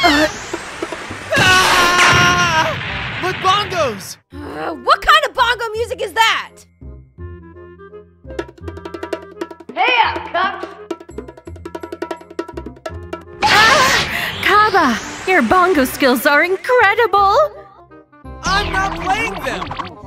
Look, bongos! What kind of bongo music is that? Hey up, cups! Cabba, your bongo skills are incredible! I'm not playing them!